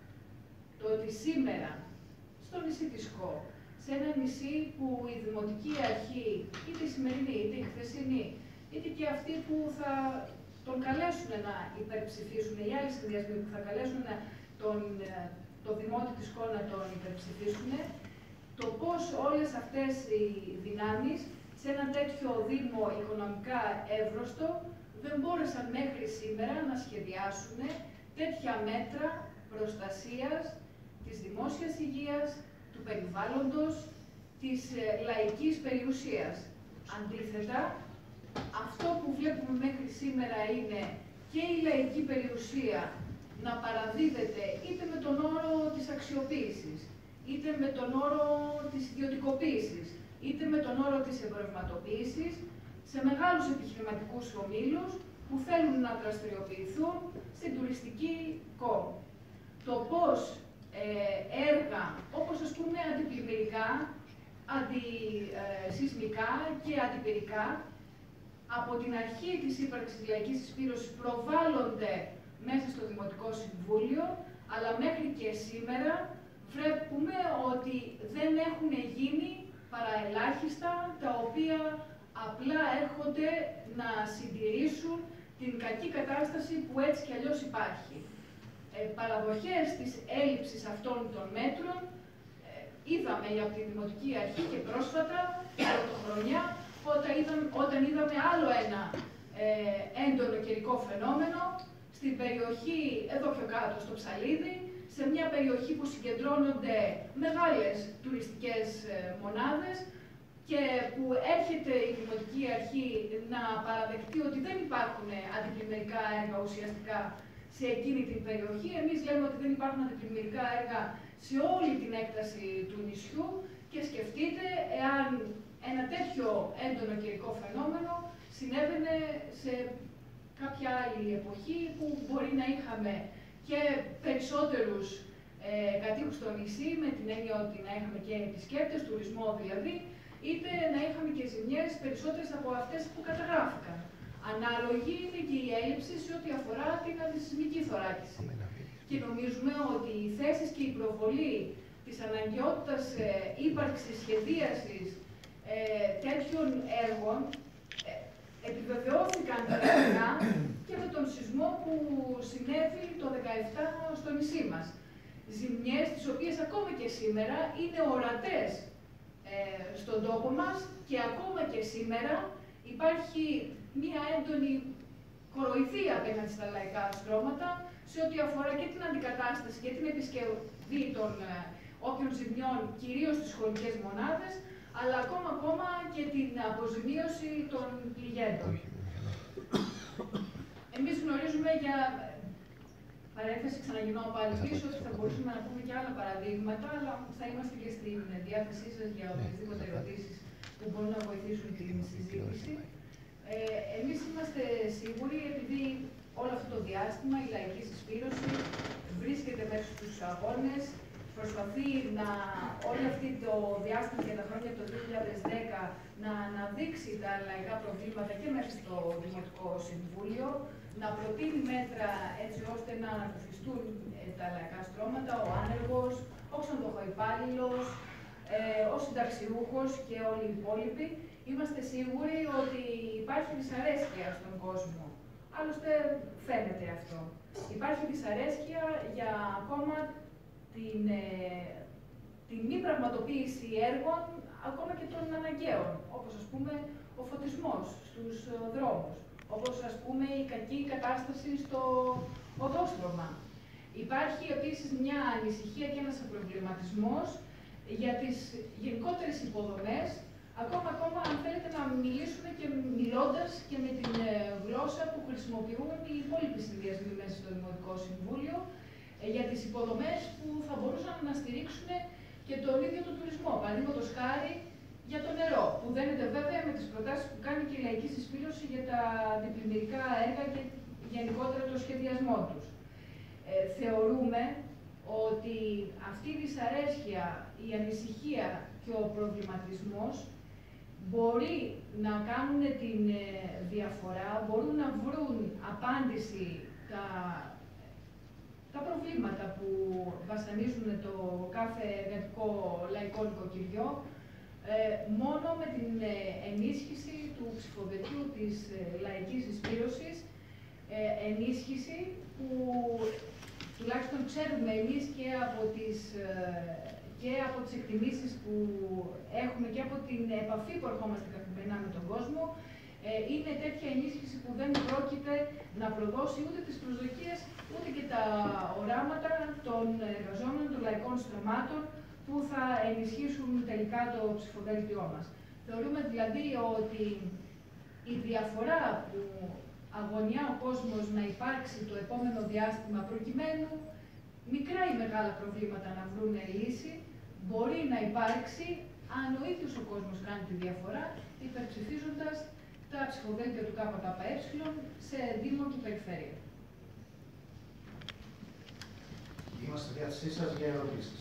το ότι σήμερα στο νησί της Χώ, σε ένα νησί που η Δημοτική Αρχή, είτε η σημερινή, είτε η χθεσινή, είτε και αυτοί που θα τον καλέσουν να υπερψηφίσουν, οι άλλοι συνδυασμοί που θα καλέσουν να τον, το Δημότη της Χώ να τον υπερψηφίσουν, το πώς όλες αυτές οι δυνάμεις σε ένα τέτοιο Δήμο οικονομικά εύρωστο δεν μπόρεσαν μέχρι σήμερα να σχεδιάσουν τέτοια μέτρα προστασίας της δημόσιας υγείας, του περιβάλλοντος, της λαϊκής περιουσίας. Αντίθετα, αυτό που βλέπουμε μέχρι σήμερα είναι και η λαϊκή περιουσία να παραδίδεται είτε με τον όρο της αξιοποίησης, είτε με τον όρο της ιδιωτικοποίησης, είτε με τον όρο της εμπορευματοποίησης, σε μεγάλους επιχειρηματικούς ομίλους που θέλουν να δραστηριοποιηθούν στην τουριστική κόμμα. Το πώς ε, έργα, όπως ας πούμε αντιπλημμυρικά, αντισυσμικά και αντιπυρικά, από την αρχή της ύπαρξης της λαϊκής συσπήρωσης προβάλλονται μέσα στο Δημοτικό Συμβούλιο, αλλά μέχρι και σήμερα βλέπουμε ότι δεν έχουν γίνει παρά ελάχιστα, τα οποία απλά έρχονται να συντηρήσουν την κακή κατάσταση που έτσι κι αλλιώς υπάρχει. Ε, παραδοχές της έλλειψης αυτών των μέτρων ε, είδαμε από τη Δημοτική Αρχή και πρόσφατα, πρωτοχρονιά, όταν είδαμε, όταν είδαμε άλλο ένα ε, έντονο καιρικό φαινόμενο στην περιοχή, εδώ πιο κάτω στο Ψαλίδι, σε μια περιοχή που συγκεντρώνονται μεγάλες τουριστικές ε, μονάδες και που έρχεται η Δημοτική Αρχή να παραδεχτεί ότι δεν υπάρχουν αντιπλημμυρικά έργα ουσιαστικά σε εκείνη την περιοχή. Εμείς λέμε ότι δεν υπάρχουν αντιπλημμυρικά έργα σε όλη την έκταση του νησιού και σκεφτείτε εάν ένα τέτοιο έντονο καιρικό φαινόμενο συνέβαινε σε κάποια άλλη εποχή που μπορεί να είχαμε και περισσότερους ε, κατοίκους στο νησί, με την έννοια ότι να είχαμε και επισκέπτες, τουρισμό δηλαδή, είτε να είχαμε και ζημιές περισσότερες από αυτές που καταγράφηκαν. Ανάλογη είναι και η έλλειψη σε ό,τι αφορά την αντισυσμική θωράκιση. Και νομίζουμε ότι οι θέσεις και η προβολή της αναγκαιότητας ε, ύπαρξης, σχεδίασης ε, τέτοιων έργων ε, επιβεβαιώθηκαν τελικά και με τον σεισμό που συνέβη το δύο χιλιάδες δεκαεπτά στο νησί μας. Ζημιές τις οποίες ακόμα και σήμερα είναι ορατές ε, στον τόπο μας και ακόμα και σήμερα υπάρχει μία έντονη κοροϊδία απέναντι στα λαϊκά στρώματα σε ό,τι αφορά και την αντικατάσταση και την επισκευή των ε, όποιων ζημιών, κυρίως στις σχολικές μονάδες, αλλά ακόμα, ακόμα και την αποζημίωση των πληγέντων. Εμείς γνωρίζουμε για παρένθεση, ξαναγυρνάω πάλι πίσω, ότι θα μπορούσαμε να πούμε και άλλα παραδείγματα, αλλά θα είμαστε και στην διάθεσή σας για οποιασδήποτε ερωτήσεις που μπορούν να βοηθήσουν την συζήτηση. Ε, εμείς είμαστε σίγουροι, επειδή όλο αυτό το διάστημα η λαϊκή συσπήρωση βρίσκεται μέσα στους αγώνες, προσπαθεί να όλο αυτό το διάστημα και τα χρόνια το δύο χιλιάδες δέκα να αναδείξει τα λαϊκά προβλήματα και μέσα στο Δημοτικό Συμβούλιο, να προτείνει μέτρα έτσι ώστε να ανακουφιστούν τα λαϊκά στρώματα, ο άνεργος, ο ξενοδοχοϊπάλληλος, ε, ο συνταξιούχος και όλοι οι υπόλοιποι. Είμαστε σίγουροι ότι υπάρχει δυσαρέσκεια στον κόσμο. Άλλωστε φαίνεται αυτό. Υπάρχει δυσαρέσκεια για ακόμα την, ε, την μη πραγματοποίηση έργων, ακόμα και των αναγκαίων, όπως ας πούμε ο φωτισμός στους δρόμους, όπως ας πούμε η κακή κατάσταση στο οδόστρωμα. Υπάρχει επίσης μια ανησυχία και ένας προβληματισμός για τις γενικότερες υποδομές, ακόμα, ακόμα αν θέλετε να μιλήσουμε και μιλώντας και με την γλώσσα που χρησιμοποιούν οι υπόλοιποι συνδυασμοί μέσα στο Δημοτικό Συμβούλιο, για τις υποδομές που θα μπορούσαν να στηρίξουν και τον ίδιο τον τουρισμό. Παραδείγματος χάρη για το νερό, που δένεται βέβαια με τις προτάσεις που κάνει και η Λαϊκή Συσπήρωση για τα αντιπλημμυρικά έργα και γενικότερα το σχεδιασμό τους. Ε, θεωρούμε ότι αυτή η δυσαρέσκεια, η ανησυχία και ο προβληματισμός μπορεί να κάνουν την διαφορά, μπορούν να βρουν απάντηση τα, τα προβλήματα που βασανίζουν το κάθε εργατικό λαϊκό νοικοκυριό, ε, μόνο με την ενίσχυση του ψηφοδελτίου της Λαϊκής Συσπήρωσης, ε, ενίσχυση που τουλάχιστον ξέρουμε εμείς και από τις, και από τις εκτιμήσεις που έχουμε και από την επαφή που ερχόμαστε καθημερινά με τον κόσμο, είναι τέτοια ενίσχυση που δεν πρόκειται να προδώσει ούτε τις προσδοκίες, ούτε και τα οράματα των εργαζόμενων, των λαϊκών στρωμάτων, που θα ενισχύσουν τελικά το ψηφοδέλτιό μας. Θεωρούμε δηλαδή ότι η διαφορά που αγωνιά ο κόσμος να υπάρξει το επόμενο διάστημα προκειμένου μικρά ή μεγάλα προβλήματα να βρουν λύση, μπορεί να υπάρξει αν ο ίδιος ο κόσμος κάνει τη διαφορά, υπερψηφίζοντας τα ψηφοδέλτια του ΚΚΕ σε Δήμο και Περιφέρεια. Είμαστε στη διάθεσή σας για ερωτήσεις.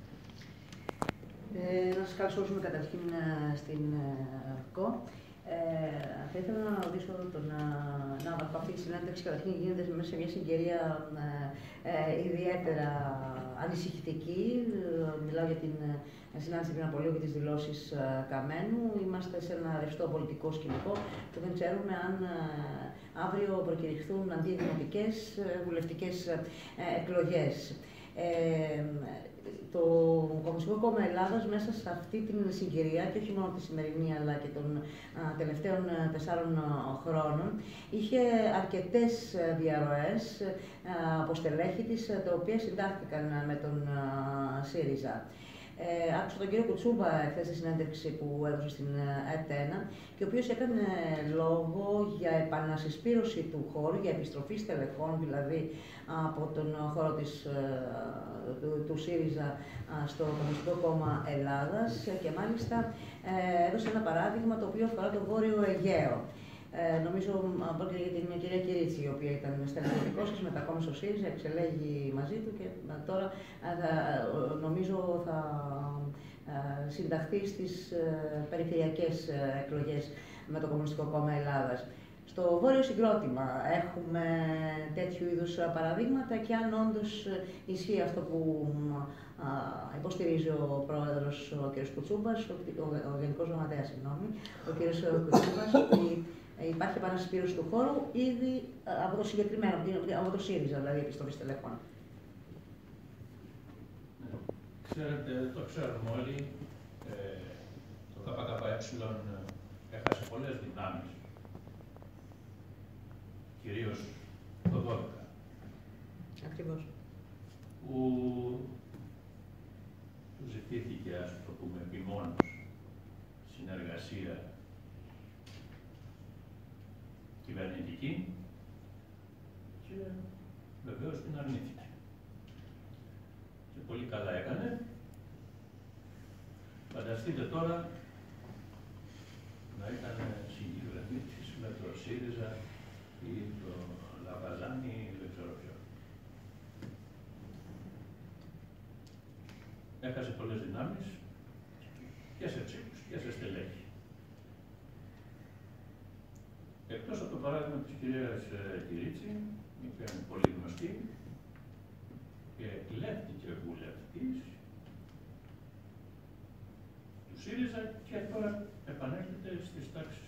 Ε, να σας καλωσορίσουμε καταρχήν στην ΑΡΚΟ. Ε, θα ήθελα να ρωτήσω τον Ναύαρχο, αυτή η συνέντευξη καταρχήν γίνεται μέσα σε μια συγκαιρία ε, ε, ιδιαίτερα ανησυχητική. Μιλάω για την συνάντηση πριν από λίγο και τις δηλώσεις ε, Καμένου. Είμαστε σε ένα ρευστό πολιτικό σκηνικό και δεν ξέρουμε αν ε, αύριο προκηρυχθούν αντιδημοτικές βουλευτικές ε, εκλογές. Ε, Το Κομμουνιστικό Κόμμα Ελλάδας μέσα σε αυτή την συγκυρία, και όχι μόνο τη σημερινή αλλά και των α, τελευταίων τεσσάρων χρόνων, είχε αρκετές διαρροές α, από στελέχη της, τα οποία συντάχθηκαν με τον α, ΣΥΡΙΖΑ. Ε, άκουσα τον κύριο Κουτσούμπα χθες στη συνέντευξη που έδωσε στην ΕΤΕΝΑ, και ο οποίος έκανε λόγο για επανασυσπήρωση του χώρου, για επιστροφή στελεχών δηλαδή από τον χώρο της, του, του ΣΥΡΙΖΑ στο Κομμουνιστικό Κόμμα Ελλάδας, και μάλιστα ε, έδωσε ένα παράδειγμα το οποίο αφορά το Βόρειο Αιγαίο. Ε, νομίζω πρόκειται για την κυρία Κυρίτσι, η οποία ήταν στελεχωτικός της, μετακόμισε στο ΣΥΡΙΖΑ, εξελέγει μαζί του και τώρα θα, νομίζω θα ε, συνταχθεί στις ε, περιφερειακές εκλογές με το Κομμουνιστικό Κόμμα Ελλάδας. Στο βόρειο συγκρότημα έχουμε τέτοιου είδους παραδείγματα, και αν όντως ισχύει αυτό που α, υποστηρίζει ο πρόεδρος, ο κ. Κουτσούμπας, ο, ο, ο Γενικός Γραμματέας, συγγνώμη, ο κ. Κουτσούμπας, ότι υπάρχει επανασυσπήρωση του χώρου ήδη από το συγκεκριμένο, από το ΣΥΡΙΖΑ, δηλαδή επιστροφή στελεχών. Ναι. Ξέρετε, το ξέρουμε όλοι, ε, το ΚΚΕ έχασε πολλές δυνάμεις, κυρίως το δώδεκα. Ακριβώς. Που του ζητήθηκε, ας το πούμε, επιμόνως συνεργασία κυβερνητική, και βεβαίως την αρνήθηκε. Και πολύ καλά έκανε. Φανταστείτε τώρα να ήταν συγκυβερνήτης με το ΣΥΡΙΖΑ ή το Λαβαζάνι ή δεν ξέρω ποιο. Έχασε πολλές δυνάμεις και σε ψήφους και σε στελέχη. Εκτός από το παράδειγμα της κυρίας Κυρίτσι, η οποία είναι πολύ γνωστή και εκλέχτηκε βουλευτής του ΣΥΡΙΖΑ και τώρα επανέρχεται στις τάξεις.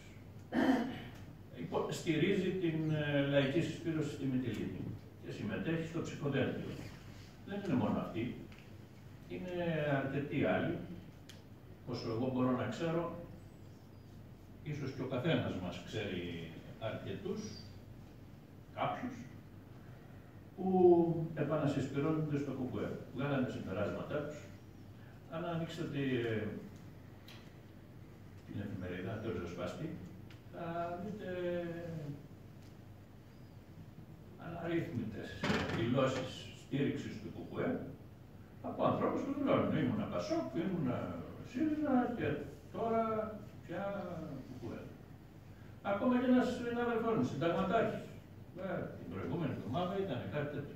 Στηρίζει την λαϊκή συσπήρωση στη Μυτιλήνη και συμμετέχει στο ψηφοδέλτιο. Δεν είναι μόνο αυτή, είναι αρκετοί άλλοι, όσο εγώ μπορώ να ξέρω, ίσως και ο καθένας μας ξέρει αρκετούς, κάποιους, που επανασυσπηρώνονται στο ΚΚΕ. Βγάλανε συμπεράσματά τους. Αν ανοίξετε ε, την εφημερίδα, το ριζοσπάστη, θα δείτε αναρρύθμιτες δηλώσεις στήριξης του ΚΚΕ από ανθρώπους που δηλώνουν. Ήμουνα Πασόκ, ήμουνα ΣΥΡΙΖΑ και τώρα πια ΚΚΕ. Ακόμα και ένας συνάδελφός μου, συνταγματάρχης. Την προηγούμενη εβδομάδα ήταν κάτι τέτοιο.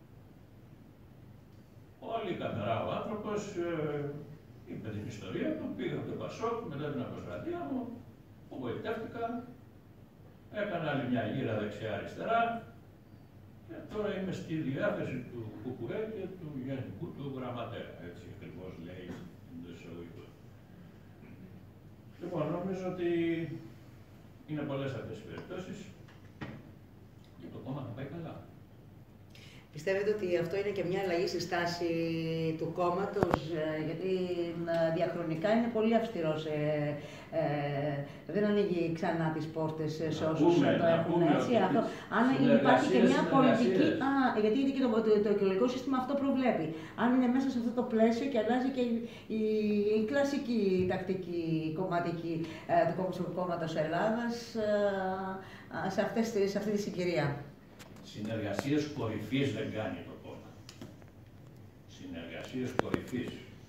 Πολύ καθαρά ο άνθρωπος ε, είπε την ιστορία του, πήγα από το Πασόκ μετά την αποστρατεία μου, απογοητεύτηκα, έκανα άλλη μια γύρα δεξιά-αριστερά και τώρα είμαι στη διάθεση του ΚΚΕ και του γενικού του γραμματέα. Έτσι ακριβώς λέει το εισαγωγικό. Λοιπόν, νομίζω ότι είναι πολλές αυτές οι περιπτώσεις και το κόμμα θα πάει καλά. Πιστεύετε ότι αυτό είναι και μια αλλαγή στη στάση του κόμματος, γιατί διαχρονικά είναι πολύ αυστηρός, ε, ε, δεν ανοίγει ξανά τις πόρτες σε όσους το έχουν έτσι. Αυτό, αν υπάρχει και μια πολιτική, α, γιατί και το, το, το εκλογικό σύστημα αυτό προβλέπει. Αν είναι μέσα σε αυτό το πλαίσιο και αλλάζει και η, η, η κλασική τακτική κομματική ε, του κόμματος Ελλάδας ε, σε, αυτές, σε αυτή τη συγκυρία. Συνεργασίες κορυφής δεν κάνει το κόμμα. Συνεργασίες κορυφής.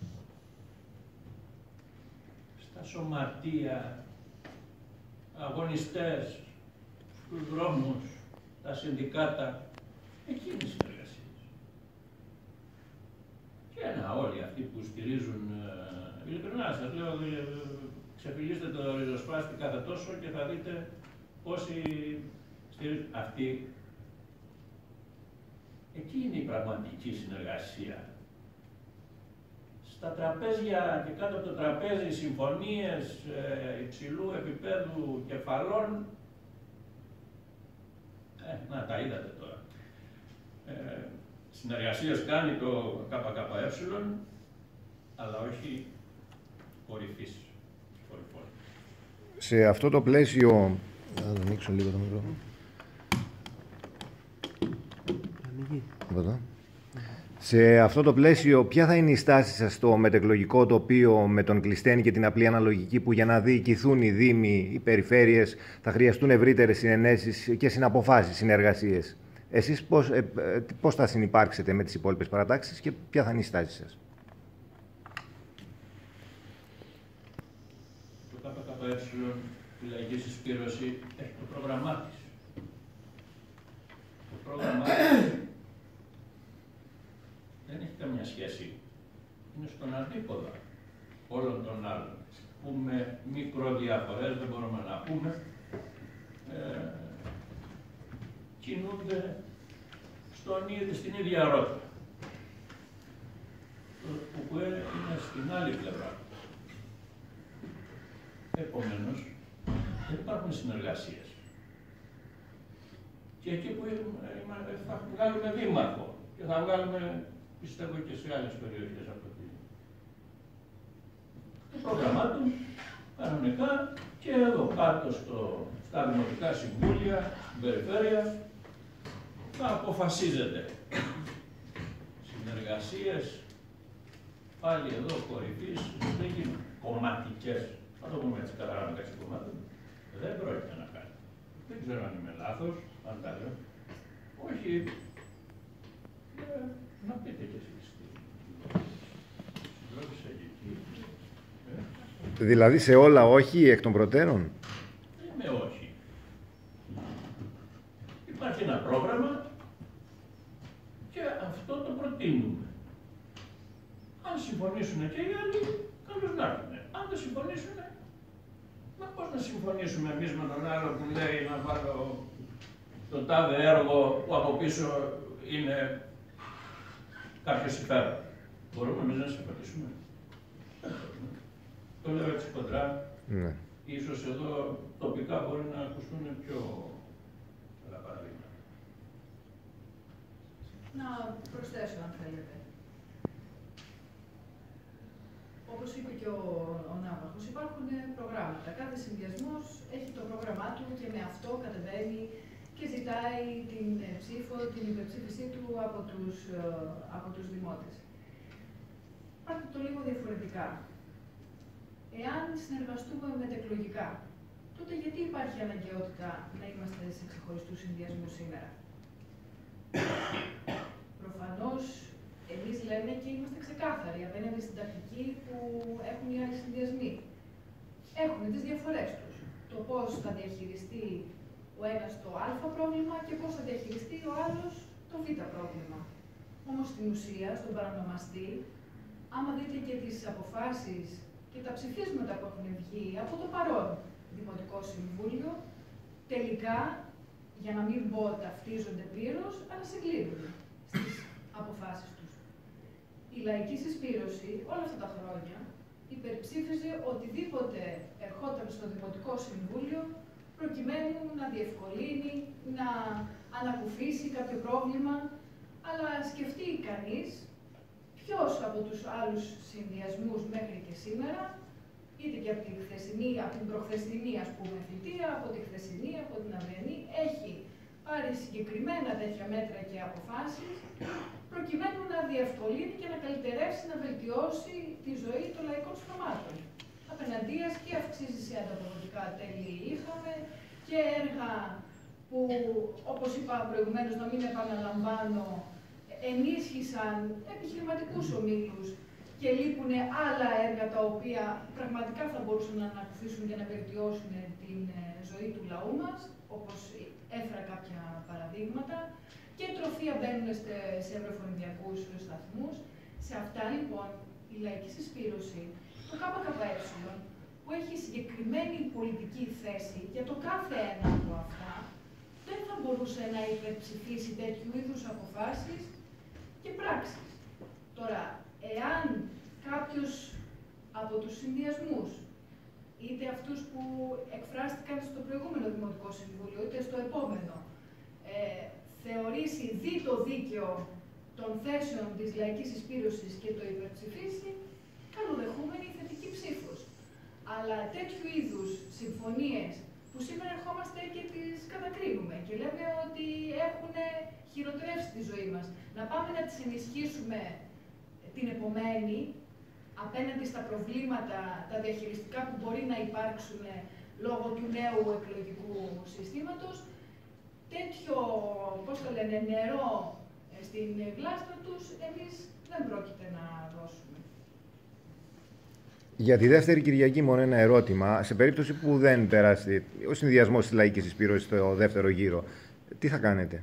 Στα σωματεία, αγωνιστές, στους δρόμους, τα συνδικάτα, εκεί είναι οι συνεργασίες. Και να όλοι αυτοί που στηρίζουν, ειλικρινά σας λέω, ξεφυλίστε το ριζοσπάστη κάθε τόσο και θα δείτε πόσοι στηρίζουν. Αυτοί, εκεί είναι η πραγματική συνεργασία. Στα τραπέζια και κάτω από το τραπέζι συμφωνίες ε, υψηλού επίπεδου κεφαλών. Ε, να τα είδατε τώρα. Ε, συνεργασίες κάνει το ΚΚΕ, αλλά όχι κορυφής. Κορυφών. Σε αυτό το πλαίσιο... Να ανοίξω λίγο το μικρό. Σε αυτό το πλαίσιο, ποια θα είναι η στάση σας στο μετεκλογικό τοπίο με τον Κλειστένη και την απλή αναλογική που για να διοικηθούν οι δήμοι, οι περιφέρειες, θα χρειαστούν ευρύτερες συνενέσεις και συναποφάσεις, συνεργασίες. Εσείς πώς, ε, πώς θα συνυπάρξετε με τις υπόλοιπες παρατάξεις και ποια θα είναι η στάση σας? Το ΚΚΕ, η λαϊκή συσπήρωση, έχει το πρόγραμμά της. Το πρόγραμμά της δεν έχει καμιά σχέση. Είναι στον αντίποδα όλων των άλλων. Που με μικροδιαφορές, δεν μπορούμε να πούμε, ε, κινούνται στον, στην ίδια ρότα. Το ΚΚΕ είναι στην άλλη πλευρά. Επομένως, δεν υπάρχουν συνεργασίες. Και εκεί που θα βγάλουμε δήμαρχο και θα βγάλουμε, πιστεύω, και σε άλλες περιοχές από τη... το πρόγραμμά του, κανονικά, και εδώ κάτω στο, στα δημοτικά συμβούλια, στην περιφέρεια, θα αποφασίζεται. Συνεργασίες, πάλι εδώ κορυφής, δεν γίνουν κομματικές. Θα το πούμε έτσι καθαρά μεταξύ κομμάτων. Δεν πρόκειται να κάνει. Δεν ξέρω αν είμαι λάθος, αν τα λέω. Όχι. Ε, να πείτε κι εσείς. Συντρόφισσα και εκεί. Ε. Δηλαδή σε όλα όχι, εκ των προτέρων? Είμαι όχι. Υπάρχει ένα πρόγραμμα και αυτό το προτείνουμε. Αν συμφωνήσουν και οι άλλοι, καλώς να έρθουν. Αν δεν συμφωνήσουν, μα πώς να συμφωνήσουμε εμείς με τον άλλο που λέει να βάλω το τάδε έργο που από πίσω είναι κάποιο συμφέρον. Μπορούμε εμείς να συμφωνήσουμε. Το λέω έτσι κοντρά. Ναι. Ίσως εδώ τοπικά μπορεί να ακουστούν πιο καλά παραδείγματα. Να προσθέσω, αν θέλετε. Όπως είπε και ο, ο Ναύαρχος, υπάρχουν προγράμματα. Κάθε συνδυασμός έχει το πρόγραμμά του και με αυτό κατεβαίνει και ζητάει την ψήφο, την υπερψήφισή του από τους, από τους δημότες. Υπάρχει το λίγο διαφορετικά. Εάν συνεργαστούμε μετεκλογικά, τότε γιατί υπάρχει αναγκαιότητα να είμαστε σε ξεχωριστούς συνδυασμούς σήμερα? Προφανώς, εμείς λέμε και είμαστε ξεκάθαροι απέναντι στην τακτική που έχουν οι άλλοι συνδυασμοί. Έχουν τις διαφορές τους. Το πώς θα διαχειριστεί ο ένας το α πρόβλημα και πώς θα διαχειριστεί ο άλλος το β πρόβλημα. Όμως στην ουσία, στον παρανομαστή, άμα δείτε και τις αποφάσεις και τα ψηφίσματα που έχουν βγει από το παρόν Δημοτικό Συμβούλιο, τελικά, για να μην πω ταυτίζονται πλήρως, αλλά συγκλίνουν στις αποφάσεις τους. Η λαϊκή συσπήρωση όλα αυτά τα χρόνια υπερψήφιζε οτιδήποτε ερχόταν στο Δημοτικό Συμβούλιο προκειμένου να διευκολύνει, να ανακουφίσει κάποιο πρόβλημα, αλλά σκεφτεί κανείς ποιος από τους άλλους συνδυασμούς μέχρι και σήμερα, είτε και από την χθεσινή, από την προχθεσινή, ας πούμε, θητεία, από τη χθεσινή, από την αυριανή, έχει πάρει συγκεκριμένα τέτοια μέτρα και αποφάσεις, προκειμένου να διευκολύνει και να καλυτερεύσει, να βελτιώσει τη ζωή των λαϊκών σωμάτων. Απέναντίας και αυξήσει σε ανταποδοτικά τέλη είχαμε και έργα που, όπως είπα προηγουμένως, να μην επαναλαμβάνω, ενίσχυσαν επιχειρηματικούς ομίλους και λείπουν άλλα έργα τα οποία πραγματικά θα μπορούσαν να ανακουφίσουν και να βελτιώσουν την ζωή του λαού μας, όπως έφερα κάποια παραδείγματα, και τροφία μπαίνουν σε ευρωφωνηδιακούς σταθμούς. Σε αυτά λοιπόν η λαϊκή συσπήρωση, το ΚΚΕ, που έχει συγκεκριμένη πολιτική θέση για το κάθε ένα από αυτά, δεν θα μπορούσε να υπερψηφίσει τέτοιου είδους αποφάσεις και πράξεις. Τώρα, εάν κάποιος από τους συνδυασμούς, είτε αυτούς που εκφράστηκαν στο προηγούμενο Δημοτικό Συμβούλιο, είτε στο επόμενο, ε, θεωρήσει δι το δίκαιο των θέσεων της λαϊκής συσπήρωσης και το υπερψηφίσει, καλοδεχούμενη θετική ψήφος. Αλλά τέτοιου είδους συμφωνίες που σήμερα ερχόμαστε και τις κατακρίνουμε και λέμε ότι έχουν χειροτερεύσει τη ζωή μας, να πάμε να τις ενισχύσουμε την επομένη απέναντι στα προβλήματα, τα διαχειριστικά που μπορεί να υπάρξουν λόγω του νέου εκλογικού συστήματος, τέτοιο, πώς το λένε, νερό στην γλάστρα τους, εμείς δεν πρόκειται να δώσουμε. Για τη δεύτερη Κυριακή μόνο ένα ερώτημα. Σε περίπτωση που δεν περάσει ο συνδυασμός της λαϊκής συσπήρωσης στο δεύτερο γύρο, τι θα κάνετε?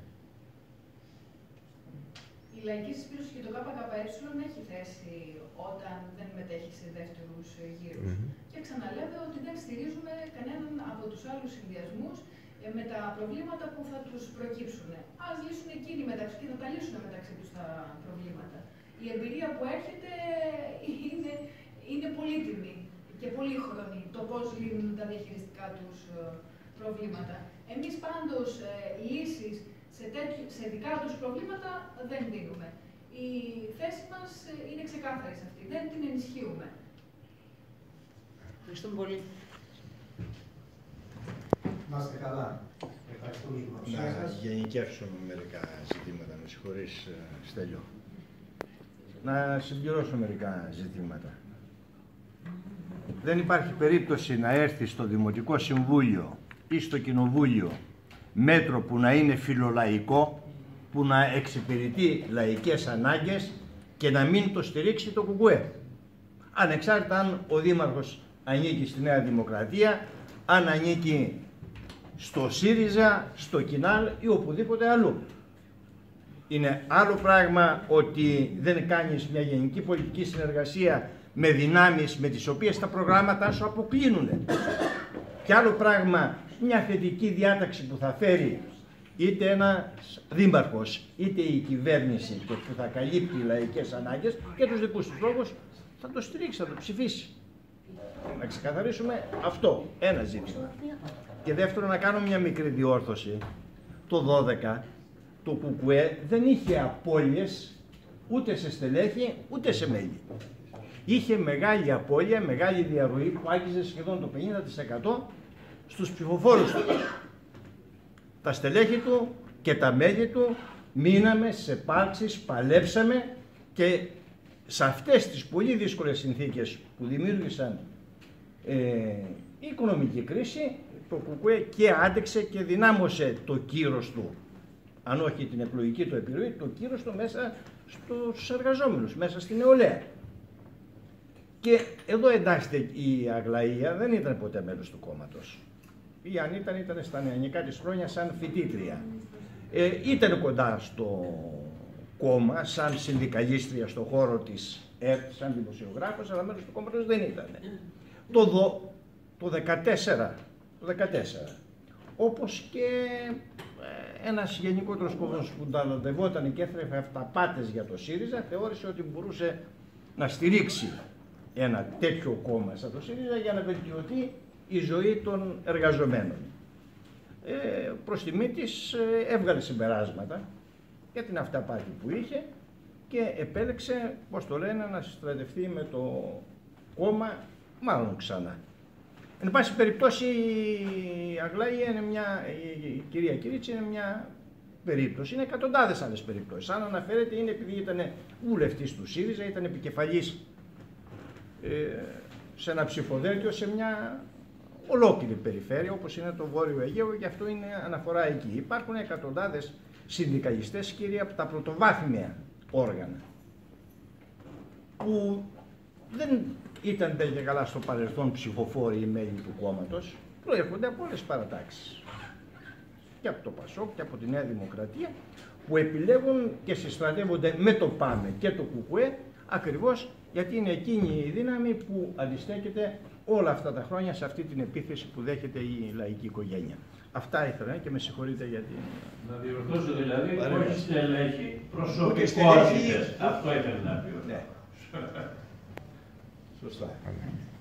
Η λαϊκή συσπήρωση και το ΚΚΕ έχει θέση όταν δεν μετέχει σε δεύτερους γύρους. Mm-hmm. Και ξαναλέμε ότι δεν στηρίζουμε κανέναν από τους άλλους συνδυασμούς με τα προβλήματα που θα τους προκύψουν. Ας λύσουν εκείνοι μεταξύ και θα τα λύσουν μεταξύ τους τα προβλήματα. Η εμπειρία που έρχεται είναι, είναι πολύτιμη και πολύχρονη το πώς λύνουν τα διαχειριστικά τους προβλήματα. Εμείς πάντως λύσεις σε, τέτοι, σε δικά τους προβλήματα δεν δίνουμε. Η θέση μας είναι ξεκάθαρη σε αυτή, δεν την ενισχύουμε. Ευχαριστούμε πολύ. Να είστε καλά. Ευχαριστούμε για την παρουσία σας. Να γενικεύσω μερικά ζητήματα, με συγχωρείς, Στέλιο. Να συμπληρώσω μερικά ζητήματα. Δεν υπάρχει περίπτωση να έρθει στο Δημοτικό Συμβούλιο ή στο Κοινοβούλιο μέτρο που να είναι φιλολαϊκό, που να εξυπηρετεί λαϊκές ανάγκες και να μην το στηρίξει το ΚΚΕ. Ανεξάρτητα αν ο Δήμαρχος ανήκει στη Νέα Δημοκρατία, αν ανήκει στο ΣΥΡΙΖΑ, στο ΚΙΝΑΛ ή οπουδήποτε αλλού. Είναι άλλο πράγμα ότι δεν κάνεις μια γενική πολιτική συνεργασία με δυνάμεις με τις οποίες τα προγράμματα σου αποκλίνουν. Και άλλο πράγμα, μια θετική διάταξη που θα φέρει είτε ένας δήμαρχος, είτε η κυβέρνηση και που θα καλύπτει λαϊκές ανάγκες και τους δικούς τους λόγους, θα το στηρίξει, θα το ψηφίσει. Να ξεκαθαρίσουμε αυτό, ένα ζήτημα. Και δεύτερο, να κάνω μια μικρή διόρθωση. Το δώδεκα το ΚΚΕ δεν είχε απώλειες ούτε σε στελέχη ούτε σε μέλη. Είχε μεγάλη απώλεια, μεγάλη διαρροή που άγγιζε σχεδόν το πενήντα τοις εκατό στους ψηφοφόρους του. Τα στελέχη του και τα μέλη του μείναμε σε πάλξεις, παλέψαμε και σε αυτές τις πολύ δύσκολες συνθήκες που δημιούργησαν ε, η οικονομική κρίση, το ΚΚΕ και άντεξε και δυνάμωσε το κύρος του, αν όχι την εκλογική του επιρροή, το κύρος του μέσα στους εργαζόμενους, μέσα στην νεολαία. Και εδώ εντάσσεται η Αγλαία, δεν ήταν ποτέ μέλος του κόμματος. Ή αν ήταν, ήταν στα νεανικά της χρόνια σαν φοιτήτρια. Ε, ήταν κοντά στο κόμμα, σαν συνδικαλίστρια στον χώρο της ΕΡΤ, σαν δημοσιογράφος, αλλά μέλος του κόμματος δεν ήταν. Το, δο, το δεκατέσσερα, το δεκατέσσερα, όπως και ένας γενικότερος κόσμος που ταλαντευόταν και έθρεφε αυταπάτες για το ΣΥΡΙΖΑ, θεώρησε ότι μπορούσε να στηρίξει ένα τέτοιο κόμμα σαν το ΣΥΡΙΖΑ για να βελτιωθεί η ζωή των εργαζομένων. Ε, προς τιμή της ε, έβγαλε συμπεράσματα για την αυταπάτη που είχε και επέλεξε, πώς το λένε, να στρατευτεί με το κόμμα μάλλον ξανά. Εν πάση περιπτώσει η Αγλαία είναι μια, η κυρία Κυρίτσι είναι μια περίπτωση, είναι εκατοντάδες άλλες περιπτώσεις. Αν αναφέρεται είναι επειδή ήταν βουλευτής του ΣΥΡΙΖΑ, ήταν επικεφαλής ε, σε ένα ψηφοδέλτιο σε μια ολόκληρη περιφέρεια όπως είναι το Βόρειο Αιγαίο, και αυτό είναι αναφορά εκεί. Υπάρχουν εκατοντάδες συνδικαλιστές, κύριε, από τα πρωτοβάθμια όργανα που δεν ήταν τέτοια καλά στο παρελθόν ψηφοφόροι ή μέλη του κόμματος, προέρχονται από όλες τις παρατάξεις. Και από το ΠΑΣΟΚ και από τη Νέα Δημοκρατία, που επιλέγουν και συστρατεύονται με το ΠΑΜΕ και το ΚΚΕ, ακριβώς γιατί είναι εκείνη η δύναμη που αντιστέκεται όλα αυτά τα χρόνια σε αυτή την επίθεση που δέχεται η λαϊκή οικογένεια. Αυτά ήθελα και με συγχωρείτε για την... Να διορθώσω δηλαδή, όχι στελέχη, προσωπικότητες. Αυτό ήθελα να πει. Ναι. Σωστά.